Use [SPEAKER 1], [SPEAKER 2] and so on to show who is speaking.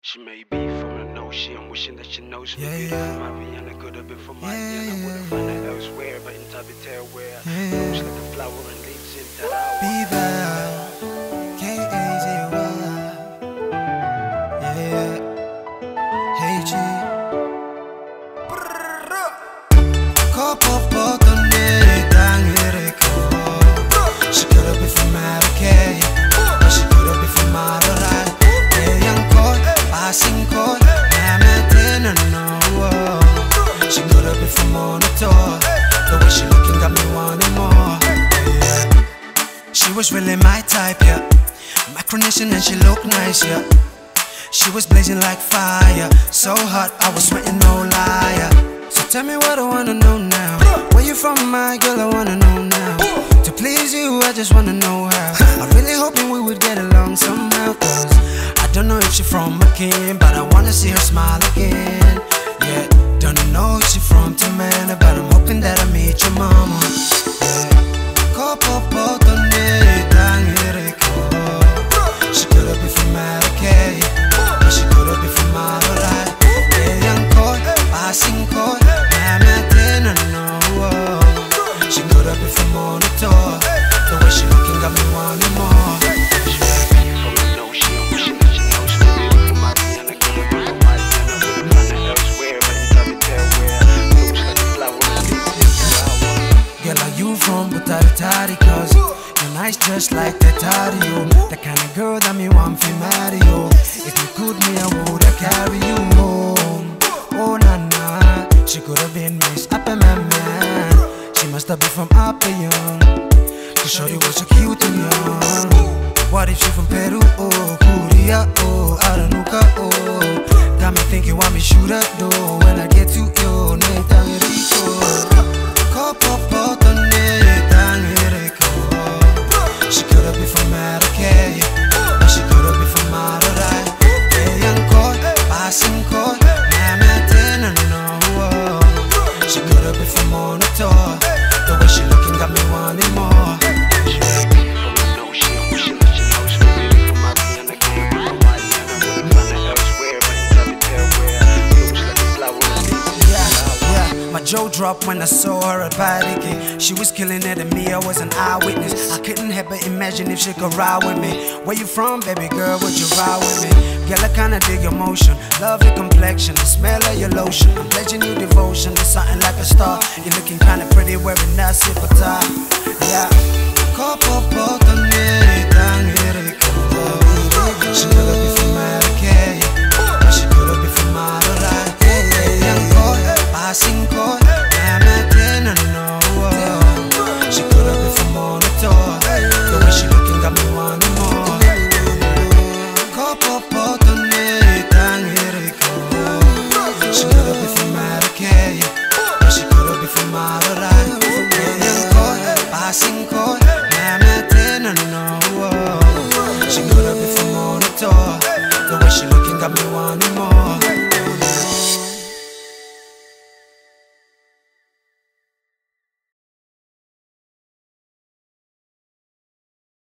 [SPEAKER 1] She may be from the know, I'm wishing that she knows me. From my and it could have been from my end. I would have found her elsewhere, but in time to tell where. Looks like a flower and leaves in that hour.
[SPEAKER 2] Bieber, K-A-Z-Y. Yeah, hey G. Kopo poto ne tangireko. She could have been from Marrakech, or she could have been from Marorai. Young coy, passing coy, Hamilton and no. She could have been from Monitor. The way she looking got me wanting more. She was really my type, yeah. Micronation and she looked nice, yeah. She was blazing like fire, so hot I was sweating, no liar. So tell me what I wanna know now. Where you from, my girl? I wanna know now. To please you, I just wanna know how. I really hoping we would get along somehow, cause I don't know if she from McKean, but I wanna see her smile again. Yeah, don't know if she from Timana, but I'm hoping that I meet your mama. Yeah. She could have been from Marrakech, or she could have been from Marorai. Young coy, passing coy, Hamilton and no. She could have been from Monitor. The way she looking got me wanting more.
[SPEAKER 1] She may be from the know, I'm wishing that she knows me. From my and it could have been from my end. I would have found her elsewhere, but in time to tell where. Looks like a flower and leaves in that hour.
[SPEAKER 2] Girl, are you from Butari? Cause you're nice just like the Tario. The kind of girl that me want to marry you. If you could me, I woulda carry you home. Oh na na, she could have been Miss Upper Man. She must have been from Upper Young, cause shorty was so cute and young. What if she from Peru? Oh, Korea, oh, Aranuka, oh. Got me thinking, want me shoot up though. When I get to you, Nathan Rico. She could have been from Marrakech, or she could have been from Marorai. Young coy, passing coy, Hamilton and no. She could have been from Monitor. The way she looking got me wanting more.
[SPEAKER 1] She may be from the know, I'm wishing that she knows me. From my and it could have been from my end. I would have found her elsewhere, but in time to tell where. Looks like a flower and leaves in that hour.
[SPEAKER 2] My jaw dropped when I saw her at Pariki. She was killing it and me, I was an eyewitness. I couldn't help but imagine if she could ride with me. Where you from, baby girl, would you ride with me? Girl, I kinda dig your motion, love your complexion, the smell of your lotion. I'm pledging you devotion to something like a star. You're looking kinda pretty wearing that silver tie. Yeah. She could have been from Marrakech, or she could have been from Marorai. Young boy, passing coy, Hamilton and no. She could have been from Monitor. The way she looking got me wanting more. She could have been from Marrakech, or she could have been from Marorai. Young coy, passing coy, Hamilton and no. She could have been from Monitor. The way she looking got me wanting more.